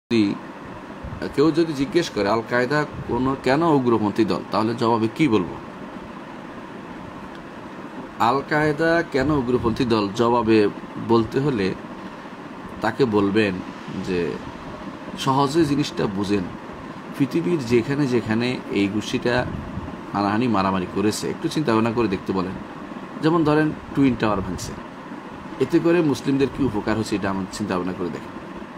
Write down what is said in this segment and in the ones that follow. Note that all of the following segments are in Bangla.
যদি কেউ যদি জিজ্ঞেস করে আল কায়দা কেন উগ্রপন্থী দল, তাহলে জবাবে কি বলবো? আল কায়দা কেন উগ্রপন্থী দল জবাবে বলতে হলে তাকে বলবেন যে সহজে জিনিসটা বুঝেন। পৃথিবীর যেখানে যেখানে এই গোষ্ঠীটা হানাহানি মারামারি করেছে একটু চিন্তা ভাবনা করে দেখতে বলেন। যেমন ধরেন টুইন টাওয়ার ভাঙছে, এতে করে মুসলিমদের কি উপকার হয়েছে এটা আমার চিন্তা ভাবনা করে দেখেন।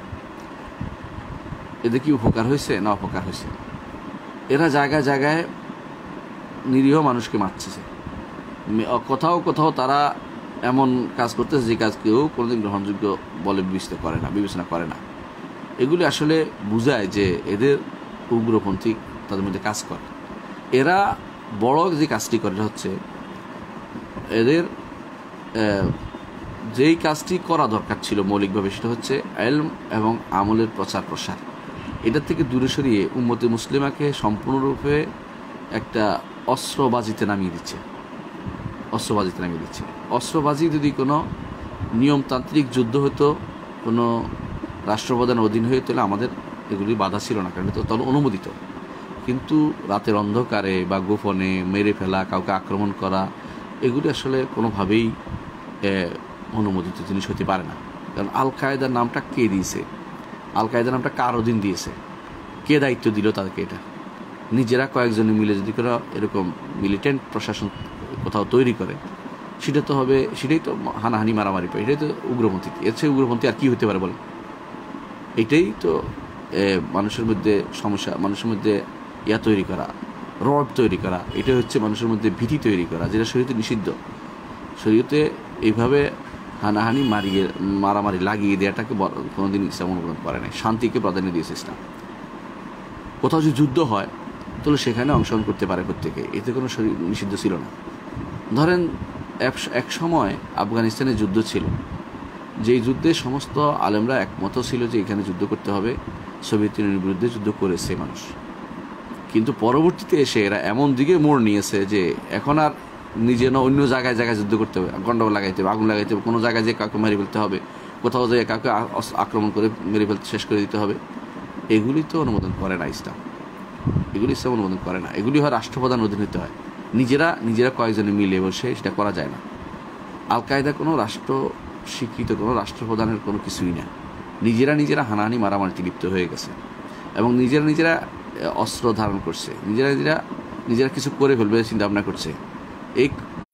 এদের কি উপকার হয়েছে না অপকার হয়েছে? এরা জায়গায় জায়গায় নিরীহ মানুষকে মারছে। কোথাও কোথাও তারা এমন কাজ করতেছে যে কাজ কেউ কোনোদিন গ্রহণযোগ্য বলে বিবেচনা করে না। এগুলি আসলে বোঝায় যে এদের উগ্রপন্থী তাদের মধ্যে কাজ করে। এরা বড় যে কাজটি করে হচ্ছে এদের যেই কাজটি করা দরকার ছিল মৌলিকভাবে, সেটা হচ্ছে ইলম এবং আমলের প্রচার প্রসার। এটার থেকে দূরে সরিয়ে উম্মতে মুসলিমাকে সম্পূর্ণরূপে একটা অস্ত্রবাজিতে নামিয়ে দিচ্ছে। অস্ত্রবাজি যদি কোনো নিয়মতান্ত্রিক যুদ্ধ হতো, কোনো রাষ্ট্রপ্রধানের অধীন হয়ে, তাহলে আমাদের এগুলি বাধা ছিল না, কারণ তো তখন অনুমোদিত। কিন্তু রাতের অন্ধকারে বা গোপনে মেরে ফেলা, কাউকে আক্রমণ করা, এগুলি আসলে কোনোভাবেই অনুমোদিত জিনিস হতে পারে না। কারণ আল কায়দার নামটা কে দিয়েছে? আল কায়দার নামটা কার অধীন দিয়েছে? কে দায়িত্ব দিল তাদেরকে? এটা নিজেরা কয়েকজনে মিলে যদি কোনো এরকম মিলিটেন্ট প্রশাসন কোথাও তৈরি করে, সেটাই তো হানাহানি মারামারি পায়, এটাই তো উগ্রপন্থী। এর চেয়ে উগ্রপন্থী আর কি হতে পারে বলেন? এটাই তো মানুষের মধ্যে সমস্যা, মানুষের মধ্যে তৈরি করা, রড তৈরি করা। এটা হচ্ছে মানুষের মধ্যে ভীতি তৈরি করা, যেটা শরীয়তে নিষিদ্ধ। শরীয়তে এইভাবে হানাহানি মারামারি লাগিয়ে দেওয়াটাকে কোনোদিন ইসলাম অনুমোদন করে নাই। শান্তিকে প্রাধান্য দিয়েছে ইসলাম। কোথাও যদি যুদ্ধ হয় তাহলে সেখানে অংশগ্রহণ করতে পারে প্রত্যেকে, এতে কোনো নিষিদ্ধ ছিল না। ধরেন এক সময় আফগানিস্তানে যুদ্ধ ছিল, যেই যুদ্ধে সমস্ত আলেমরা একমত ছিল যে এখানে যুদ্ধ করতে হবে। সোভিয়েত ইউনিয়নের বিরুদ্ধে যুদ্ধ করেছে মানুষ, কিন্তু পরবর্তীতে এসে এরা এমন দিকে মোড় নিয়েছে যে এখন আর অন্য জায়গায় যুদ্ধ করতে হবে, গন্ডগোল লাগাইতে হবে, আগুন লাগাইতে হবে, কোনো জায়গায় যে কাউকে মেরে ফেলতে হবে, কোথাও যে কাউকে আক্রমণ করে মেরে ফেলতে শেষ করে দিতে হবে। এগুলি তো অনুমোদন করে না ইসলাম। ইসলাম অনুমোদন করে না। এগুলি হয় রাষ্ট্রপ্রধান অধীন হতে হয়। নিজেরা কয়েকজনে মিলে বসে সেটা করা যায় না। আল কায়দা কোনো রাষ্ট্র স্বীকৃত কোনো রাষ্ট্রপ্রধানের কোনো কিছুই না। নিজেরা হানাহানি মারামারিতে লিপ্ত হয়ে গেছে এবং নিজেরা অস্ত্র ধারণ করছে, নিজেরা কিছু করে ফেলবে চিন্তা ভাবনা করছে। এই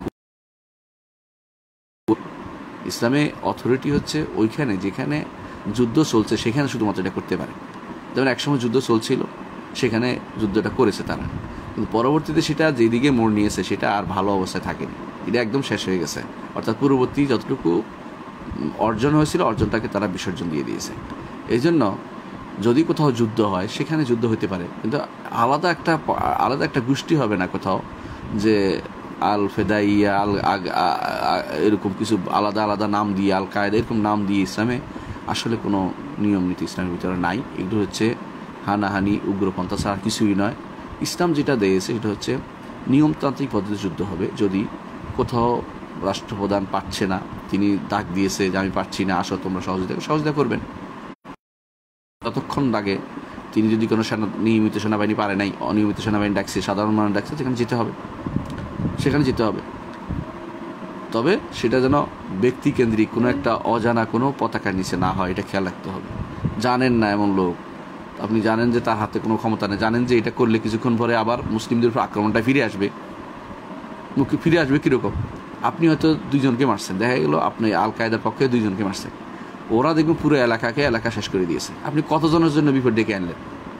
ইসলামে অথরিটি হচ্ছে ওইখানে যেখানে যুদ্ধ চলছে সেখানে শুধুমাত্র এটা করতে পারে। যেমন একসময় যুদ্ধ চলছিল, সেখানে যুদ্ধটা করেছে তারা, কিন্তু পরবর্তীতে সেটা যেদিকে মোড় নিয়েছে সেটা আর ভালো অবস্থায় থাকেনি, এটা একদম শেষ হয়ে গেছে। অর্থাৎ পূর্ববর্তী যতটুকু অর্জন হয়েছিল অর্জনটাকে তারা বিসর্জন দিয়ে দিয়েছে। এই জন্য যদি কোথাও যুদ্ধ হয় সেখানে যুদ্ধ হতে পারে, কিন্তু আলাদা একটা গোষ্ঠী হবে না কোথাও, যে আল ফেদাইয়া এরকম কিছু আলাদা নাম দিয়ে আল কায়দা এরকম নাম দিয়ে ইসলামে আসলে কোনো নিয়ম নীতি ইসলামের ভিতরে নাই। এগুলো হচ্ছে হানাহানি উগ্রপন্থা ছাড়া কিছুই নয়। ইসলাম যেটা দিয়েছে সেটা হচ্ছে নিয়মতান্ত্রিক পদ্ধতি যুদ্ধ হবে। যদি কোথাও রাষ্ট্রপ্রধান পারছে না, তিনি ডাক দিয়েছে যে আমি পারছি না, আসো তোমরা সহযোগিতা করবেন, ততক্ষণ লাগে। তিনি যদি কোনো নিয়মিত সেনাবাহিনী পারে নাই, অনিয়মিত সেনাবাহিনী ডাকছে, সাধারণ মানুষ ডাকছে, সেখানে যেতে হবে। তবে সেটা যেন ব্যক্তিকেন্দ্রিক কোনো একটা অজানা কোনো পতাকার নিচে না হয়, এটা খেয়াল রাখতে হবে। জানেন না এমন লোক, আপনি জানেন যে তার হাতে কোনো ক্ষমতা নেই, জানেন যে এটা করলে কিছুক্ষণ পরে আবার মুসলিমদের উপর আক্রমণটা ফিরে আসবে কীরকম? আপনি হয়তো 2 জনকে মারছেন, দেখা গেল আপনি আল কায়দার পক্ষে 2 জনকে মারছেন, ওরা দেখবেন পুরো এলাকা শেষ করে দিয়েছে। আপনি কতজনের জন্য বিপদ ডেকে আনলেন?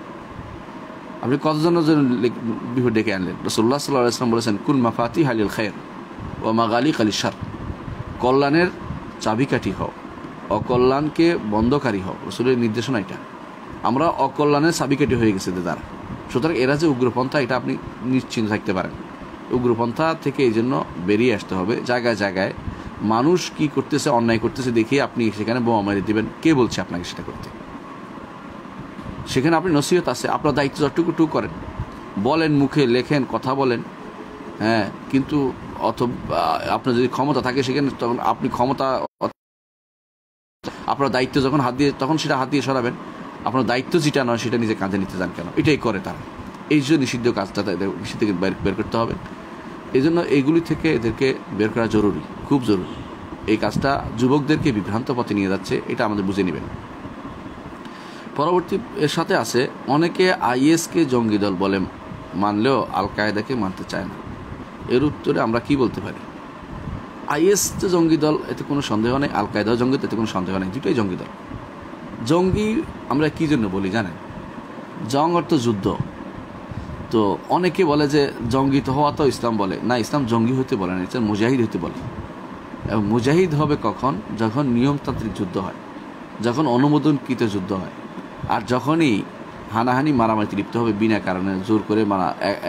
রাসূলুল্লাহ সাল্লাল্লাহু আলাইহি ওয়াসাল্লাম বলেছেন, কুন মাফাতিহা লিল খায়র ওয়া মাগালিকা লিশ শার। কল্যাণের চাবিকাঠি হও, অকল্যাণকে বন্ধকারী হও। রাসূলের নির্দেশনা এটা। আমরা অকল্যাণের চাবিকাঠি হয়ে গেছে দ্বারা। সুতরাং এরা যে উগ্রপন্থা, এটা আপনি নিশ্চিন্ত থাকতে পারেন। উগ্রপন্থা থেকে এই জন্য বেরিয়ে আসতে হবে। জায়গায় জায়গায় মানুষ কি করতেছে, অন্যায় করতেছে দেখিয়ে আপনি সেখানে বোমা মেরে দিবেন, কে বলছে আপনাকে সেটা করতে? সেখানে আপনি নসিহত আছে, আপনার দায়িত্ব যতটুকু করেন, বলেন, মুখে লেখেন, কথা বলেন, হ্যাঁ, কিন্তু আপনার যদি ক্ষমতা থাকে সেখানে তখন আপনি আপনার দায়িত্ব যখন তখন সেটা হাত দিয়ে সরাবেন। আপনার দায়িত্ব যেটা নয় সেটা নিজে কাঁধে নিতে যান কেন? এটাই করে তারা। এই জন্য নিষিদ্ধ কাজটা নিষিদ্ধ থেকে বের করতে হবে। এই জন্য এইগুলি থেকে এদেরকে বের করা জরুরি, খুব জরুরি। এই কাজটা যুবকদেরকে বিভ্রান্ত পথে নিয়ে যাচ্ছে, এটা আমাদের বুঝে নেবেন। পরবর্তী এর সাথে আছে অনেকে আইএসকে জঙ্গি দল বলে মানলেও আল কায়েদাকে মানতে চায় না। এর উত্তরে আমরা কি বলতে পারি? আইএস যে জঙ্গি দল এতে কোনো সন্দেহ নেই, আল কায়েদাও জঙ্গি, এতে কোনো সন্দেহ নেই, দুটোই জঙ্গি দল। জঙ্গি আমরা কী জন্য বলি জানেন? জং অর্থ যুদ্ধ। তো অনেকে বলে যে জঙ্গি তো হওয়া তো ইসলাম বলে না, ইসলাম জঙ্গি হতে বলে না, ইসলাম মুজাহিদ হতে বলে। এবং মুজাহিদ হবে কখন? যখন নিয়মতান্ত্রিক যুদ্ধ হয়, যখন অনুমোদনকৃত যুদ্ধ হয়। আর যখনই হানাহানি মারামারিতে লিপ্ত হবে বিনা কারণে, জোর করে মারা,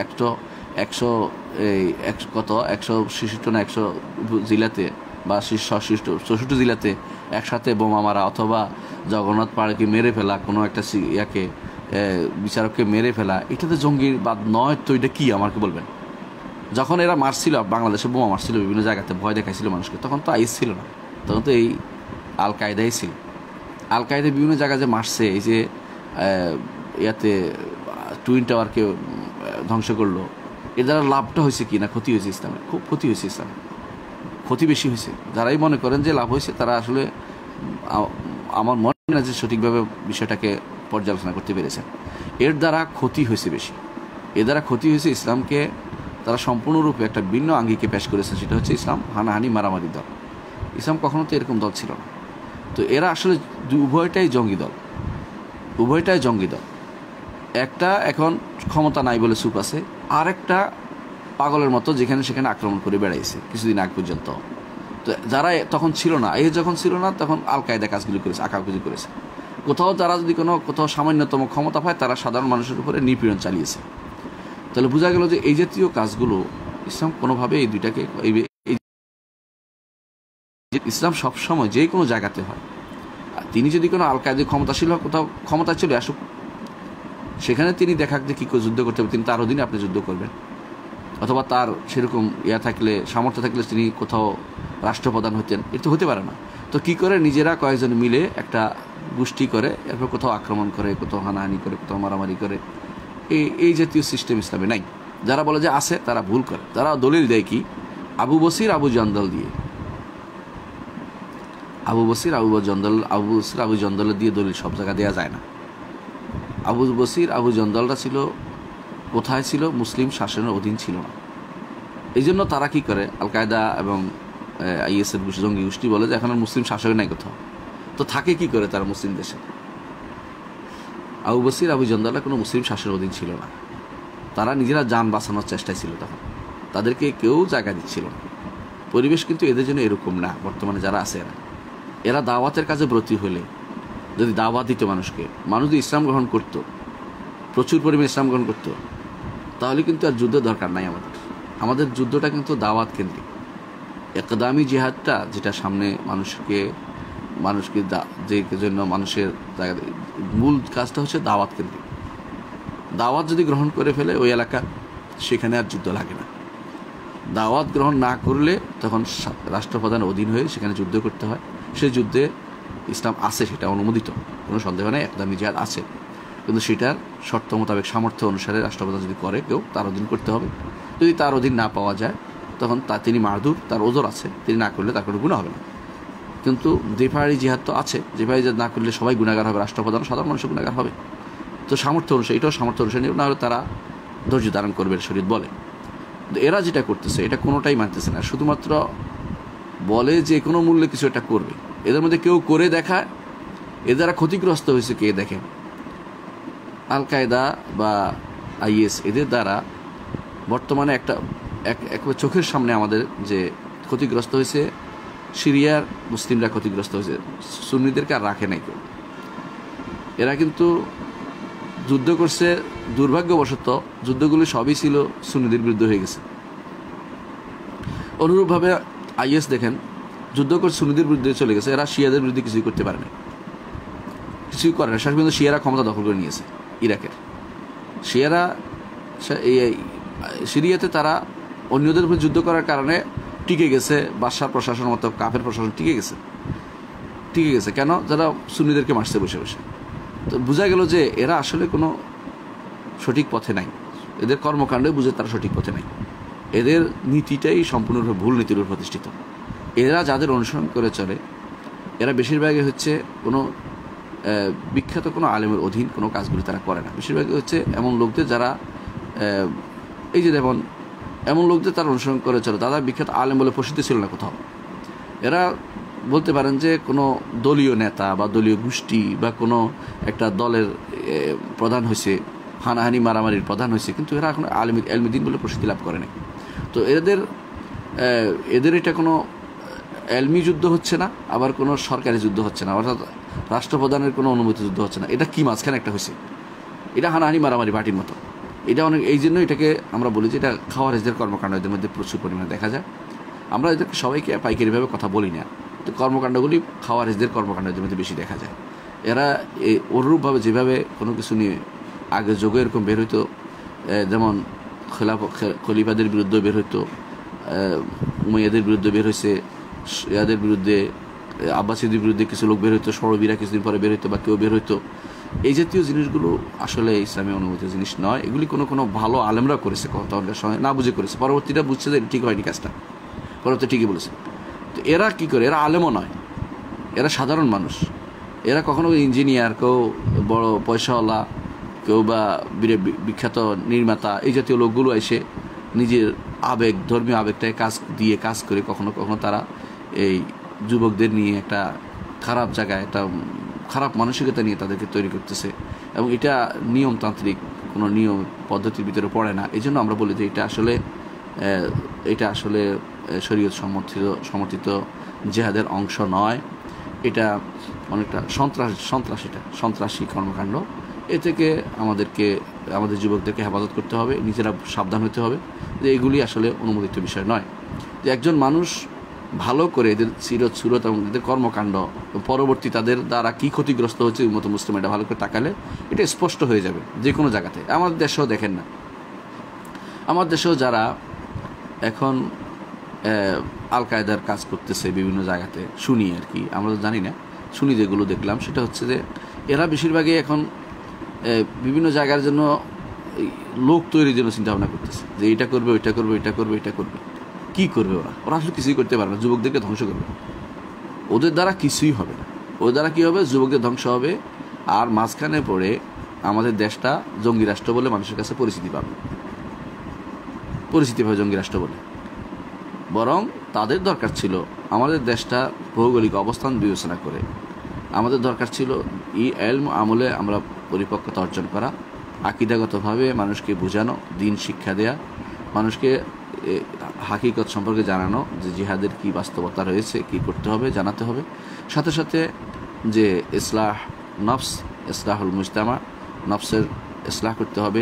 166 না 100 জেলাতে বা 64 জেলাতে একসাথে বোমা মারা, অথবা জগন্নাথ পাহাড়কে মেরে ফেলা, কোনো একটা ইয়াকে বিচারককে মেরে ফেলা, এটা তো জঙ্গিবাদ নয়। তো এটা কী আমাকে বলবেন? যখন এরা মারছিল, বাংলাদেশে বোমা মারছিল, বিভিন্ন জায়গাতে ভয় দেখাইছিল মানুষকে, তখন তো আইএস ছিল না, তখন তো এই আল কায়দাই ছিল। আল কায়দা বিভিন্ন জায়গায় যে মারছে, এই যে ইয়াতে টুইন টাওয়ারকে ধ্বংস করলো, এর দ্বারা লাভটা হয়েছে কি না ক্ষতি হয়েছে? ইসলামের খুব ক্ষতি হয়েছে, ইসলামের ক্ষতি বেশি হয়েছে। যারাই মনে করেন যে লাভ হয়েছে, তারা আসলে আমার মনে হয় না যে সঠিকভাবে বিষয়টাকে পর্যালোচনা করতে পেরেছেন। এর দ্বারা ক্ষতি হয়েছে বেশি। এর দ্বারা ক্ষতি হয়েছে ইসলামকে তারা সম্পূর্ণরূপে একটা ভিন্ন আঙ্গিকে পেশ করেছে, সেটা হচ্ছে ইসলাম হানাহানি মারামারি দল। ইসলাম কখনো তো এরকম দল ছিল না। তো এরা আসলে উভয়টাই জঙ্গি দল, উভয়টাই জঙ্গি দল। একটা এখন ক্ষমতা নাই বলে চুপ আছে, আর একটা পাগলের মতো যেখানে সেখানে আক্রমণ করে বেড়াইছে কিছুদিন আগ পর্যন্ত। তো যারা তখন ছিল না, এই যখন ছিল না, তখন আল কায়দা কাজগুলি করেছে, আঁকাগুলি করেছে। কোথাও তারা যদি কোথাও সামান্যতম ক্ষমতা পায়, তারা সাধারণ মানুষের উপরে নিপীড়ন চালিয়েছে। তাহলে বোঝা গেল যে এই জাতীয় কাজগুলো ইসলাম কোনোভাবে এই দুইটাকে, ইসলাম সবসময় যে কোনো জায়গাতে হয়। তিনি যদি কোনো আল কায়দার ক্ষমতাশীল হয়, কোথাও ক্ষমতা চলে আসুক, সেখানে তিনি দেখাক যে কী করে যুদ্ধ করতে হবে, তিনি তার অধীনে আপনি যুদ্ধ করবেন। অথবা তার সেরকম থাকলে, সামর্থ্য থাকলে তিনি কোথাও রাষ্ট্রপ্রধান হতেন, এটা তো হতে পারে না। তো কী করে নিজেরা কয়েকজন মিলে একটা গোষ্ঠী করে, এরপর কোথাও আক্রমণ করে, কোথাও হানাহানি করে, কোথাও মারামারি করে, এই জাতীয় সিস্টেম ইসলামে নাই। যারা বলে যে আছে, তারা ভুল করে। তারা দলিল দেয় কি? আবু বসির আবু জন্দল দিয়ে, আবু বসির আবু জন্দল দিয়ে দলিল সব জায়গা দেওয়া যায় না। আবু বসির আবু জন্দলরা ছিল কোথায়? ছিল মুসলিম শাসনের অধীন ছিল না। এই জন্য তারা কি করে, আল কায়দা এবং আইএসের জঙ্গি গোষ্ঠী বলে যে এখন মুসলিম শাসক নাই কোথাও। তো থাকে কি করে তারা মুসলিম দেশে? আবু বসির আবু জন্দলরা কোনো মুসলিম শাসনের অধীন ছিল না। তারা নিজেরা যান বাঁচানোর চেষ্টায় ছিল, তখন তাদেরকে কেউ জায়গা দিচ্ছিল না। পরিবেশ কিন্তু এদের জন্য এরকম না। বর্তমানে যারা আছে, এরা দাওয়াতের কাজে ব্রতী হলে, যদি দাওয়াত দিত মানুষকে, মানুষ যদি ইসলাম গ্রহণ করত, প্রচুর পরিমাণে ইসলাম গ্রহণ করত, তাহলে কিন্তু আর যুদ্ধের দরকার নাই আমাদের যুদ্ধটা কিন্তু দাওয়াত কেন্দ্রিক। একদামি জিহাদটা, যেটা সামনে মানুষকে যে জন্য মানুষের মূল কাজটা হচ্ছে দাওয়াত কেন্দ্রিক। দাওয়াত যদি গ্রহণ করে ফেলে ওই এলাকা, সেখানে আর যুদ্ধ লাগে না। দাওয়াত গ্রহণ না করলে তখন রাষ্ট্রপ্রধানের অধীন হয়ে সেখানে যুদ্ধ করতে হয়। সেই যুদ্ধে ইসলাম আছে, সেটা অনুমোদিত, কোনো সন্দেহ নেই, একদামি জিহাদ আছে। কিন্তু সেটার শর্ত মোতাবেক, সামর্থ্য অনুসারে রাষ্ট্রপ্রধান যদি করে, কেউ তার অধীন করতে হবে। যদি তার অধীন না পাওয়া যায়, তখন তিনি মারদুর, তার ওজর আছে, তিনি না করলে তার কোনো গুনাহ হবে না। কিন্তু দিফারি জিহাদ তো আছে, দিফারি জিহাদ না করলে সবাই গুনাহগার হবে, রাষ্ট্রপ্রধান, সাধারণ মানুষ গুনাহগার হবে। তো সামর্থ্য অনুসারে, এটাও সামর্থ্য অনুসারে, না হলে তারা ধৈর্য ধারণ করবে, শরীয়ত বলে। কিন্তু এরা যেটা করতেছে, এটা কোনোটাই মানতেছে না, শুধুমাত্র বলে যে কোনো মূল্যে কিছু একটা করবে। এদের মধ্যে কেউ করে দেখায়, এর দ্বারা ক্ষতিগ্রস্ত হয়েছে কে দেখেন? আল কায়দা বা আইএস, এদের দ্বারা বর্তমানে একবার চোখের সামনে আমাদের যে ক্ষতিগ্রস্ত হয়েছে, সিরিয়ার মুসলিমরা ক্ষতিগ্রস্ত হয়েছে, সুন্নিদেরকে আর রাখে নাই কেউ। এরা কিন্তু যুদ্ধ করছে, দুর্ভাগ্যবশত যুদ্ধগুলি সবই ছিল সুন্নিদের বিরুদ্ধে হয়ে গেছে। অনুরূপভাবে আইএস দেখেন, যুদ্ধ করে সুন্নিদের বিরুদ্ধে চলে গেছে, এরা শিয়াদের বিরুদ্ধে কিছুই করতে পারে না, কিছুই করে না। শেষ পর্যন্ত শিয়ারা ক্ষমতা দখল করে নিয়েছে ইরাকের। শিয়ারা সিরিয়াতে তারা অন্যদের উপর যুদ্ধ করার কারণে টিকে গেছে। বাদশাহ প্রশাসনের মতো কাফের প্রশাসন টিকে গেছে। কেন? যারা সুন্নিদেরকে মারছে বসে বসে। তো বোঝা গেল যে এরা আসলে কোনো সঠিক পথে নাই, এদের কর্মকাণ্ডে বুঝে তারা সঠিক পথে নাই, এদের নীতিটাই সম্পূর্ণরূপে ভুল নীতির উপর প্রতিষ্ঠিত। এরা যাদের অনুসরণ করে চলে এরা বেশিরভাগই হচ্ছে কোনো বিখ্যাত কোনো আলেমের অধীন কোনো কাজগুলি তারা করে না। বেশিরভাগই হচ্ছে এমন লোকদের যারা এই যে যেমন এমন লোকদের তারা অনুসরণ করে চলে, তারা বিখ্যাত আলেম বলে প্রসিদ্ধ ছিল না কোথাও। এরা বলতে পারেন যে কোনো দলীয় নেতা বা দলীয় গোষ্ঠী বা কোনো একটা দলের প্রধান হয়েছে, হানাহানি মারামারির প্রধান হয়েছে, কিন্তু এরা এখন এলমিদিন বলে প্রসিদ্ধি লাভ করে নাই। তো এদের এটা কোনো এলমি যুদ্ধ হচ্ছে না, আবার কোনো সরকারি যুদ্ধ হচ্ছে না, অর্থাৎ রাষ্ট্রপ্রধানের কোনো অনুমতি যুদ্ধ হচ্ছে না। এটা কি মাঝখানে একটা হয়েছে, এটা হানাহানি মারামারি পার্টির মতো। এটা অনেক, এই জন্য এটাকে আমরা বলি যে এটা খাওয়ারিজদের কর্মকাণ্ড এদের মধ্যে প্রচুর পরিমাণে দেখা যায়। আমরা এদেরকে সবাইকে পাইকারিভাবে কথা বলি না, তো কর্মকাণ্ডগুলি খাওয়ারিজদের কর্মকাণ্ড এদের মধ্যে বেশি দেখা যায়। এরা অনুরূপভাবে যেভাবে কোনো কিছু নিয়ে আগে যোগে এরকম বের হইতো, যেমন খলিফাদের বিরুদ্ধে বের হইতো, উমাইয়াদের বিরুদ্ধে বের হয়েছে, ইয়াদের বিরুদ্ধে, আব্বাসীদের বিরুদ্ধে কিছু লোক বের হইতো, সরবীরা কিছুদিন পরে বের হইতো বা কেউ বের হইতো। এই জাতীয় জিনিসগুলো আসলে ইসলামী অনুমোদিত জিনিস নয়। এগুলি কোনো কোনো ভালো আলেমরা করেছে, কথার সময় না বুঝে করেছে, পরবর্তীটা বুঝছে যে ঠিক হয়নি কাজটা, পরবর্তী ঠিকই বলেছে। তো এরা কী করে, এরা আলেমও নয়, এরা সাধারণ মানুষ। এরা কখনো ইঞ্জিনিয়ার, কেউ বড় পয়সাওয়ালা, কেউ বা বিখ্যাত নির্মাতা, এই জাতীয় লোকগুলো এসে নিজের আবেগ, ধর্মীয় আবেগটাকে কাজ করে কখনো কখনো তারা এই যুবকদের নিয়ে একটা খারাপ জায়গায়, একটা খারাপ মানসিকতা নিয়ে তাদেরকে তৈরি করতেছে, এবং এটা নিয়মতান্ত্রিক কোনো নিয়ম পদ্ধতির ভিতরে পড়ে না। এই জন্য আমরা বলি যে এটা আসলে শরীয়ত সমর্থিত জেহাদের অংশ নয়। এটা অনেকটা সন্ত্রাসী কর্মকাণ্ড। এ থেকে আমাদের যুবকদেরকে হেফাজত করতে হবে, নিজেরা সাবধান হতে হবে যে এগুলি আসলে অনুমোদিত বিষয় নয়। যে একজন মানুষ ভালো করে এদের সুরত এবং এদের কর্মকাণ্ড পরবর্তী তাদের দ্বারা কী ক্ষতিগ্রস্ত হচ্ছে উম্মত মুসলিম, এটা ভালো করে তাকালে এটা স্পষ্ট হয়ে যাবে যে কোনো জায়গাতে। আমাদের দেশেও দেখেন না, আমার দেশেও যারা এখন আল কায়দার কাজ করতেছে বিভিন্ন জায়গাতে শুনি আর কি, আমরা তো জানি না, শুনি যেগুলো দেখলাম সেটা হচ্ছে যে এরা বেশিরভাগই এখন বিভিন্ন জায়গার জন্য লোক তৈরির জন্য চিন্তাভাবনা করতেছে যে এটা করবে, ওইটা করবে, এটা করবে, এটা করবে। কী করবে ওরা আসলে কিছুই করতে পারবে না, যুবকদেরকে ধ্বংস করবে। ওদের দ্বারা কিছুই হবে না। ওদের দ্বারা কী হবে, যুবকদের ধ্বংস হবে, আর মাঝখানে পড়ে আমাদের দেশটা জঙ্গি রাষ্ট্র বলে মানুষের কাছে পরিচিতি পাবে জঙ্গি রাষ্ট্র বলে। বরং তাদের দরকার ছিল আমাদের দেশটা ভৌগোলিক অবস্থান বিবেচনা করে আমাদের দরকার ছিল এলম আমলে আমরা পরিপক্কতা অর্জন করা, আকীদাগতভাবে মানুষকে বোঝানো, দিন শিক্ষা দেয়া, মানুষকে হাকিকত সম্পর্কে জানানো যে জিহাদের কী বাস্তবতা রয়েছে, কী করতে হবে জানাতে হবে। সাথে সাথে যে ইসলাহুল মুজতামা, নফসের ইসলাহ করতে হবে,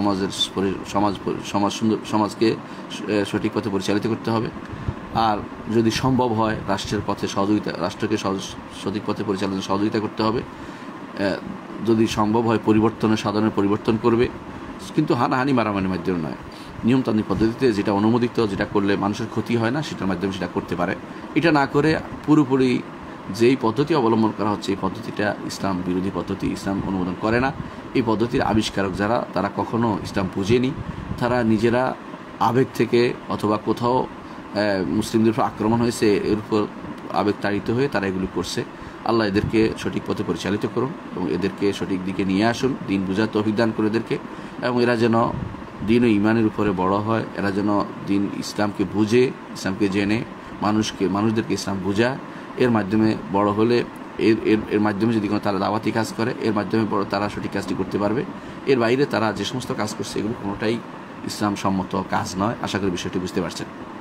সমাজকে সঠিক পথে পরিচালিত করতে হবে। আর যদি সম্ভব হয় রাষ্ট্রকে সঠিক পথে পরিচালনা সহযোগিতা করতে হবে। যদি সম্ভব হয় সাধনের পরিবর্তন করবে, কিন্তু হানাহানি মারামারির মাধ্যমে নয়, নিয়মতান্ত্রিক পদ্ধতিতে যেটা অনুমোদিত, যেটা করলে মানুষের ক্ষতি হয় না সেটার মাধ্যমে সেটা করতে পারে। এটা না করে পুরোপুরি যেই পদ্ধতি অবলম্বন করা হচ্ছে এই পদ্ধতিটা ইসলাম বিরোধী পদ্ধতি, ইসলাম অনুমোদন করে না। এই পদ্ধতির আবিষ্কারক যারা, তারা কখনো ইসলাম বুঝেনি, তারা নিজেরা আবেগ থেকে অথবা কোথাও মুসলিমদের উপর আক্রমণ হয়েছে এর উপর আবেগ তাড়িত হয়ে তারা এগুলি করছে। আল্লাহ এদেরকে সঠিক পথে পরিচালিত করুন এবং এদেরকে সঠিক দিকে নিয়ে আসুন, দিন বুঝার তৌফিক দান করে এদেরকে, এবং এরা যেন দিন ও ইমানের উপরে বড় হয়, এরা যেন দিন ইসলামকে বুঝে, ইসলামকে জেনে মানুষদেরকে ইসলাম বুঝা, এর মাধ্যমে বড় হলে এর মাধ্যমে যদি কোনো তারা দাওয়াতি কাজ করে, এর মাধ্যমে বড় তারা সঠিক কাজটি করতে পারবে। এর বাইরে তারা যে সমস্ত কাজ করছে এগুলো কোনোটাই ইসলাম সম্মত কাজ নয়। আশা করি বিষয়টি বুঝতে পারছেন।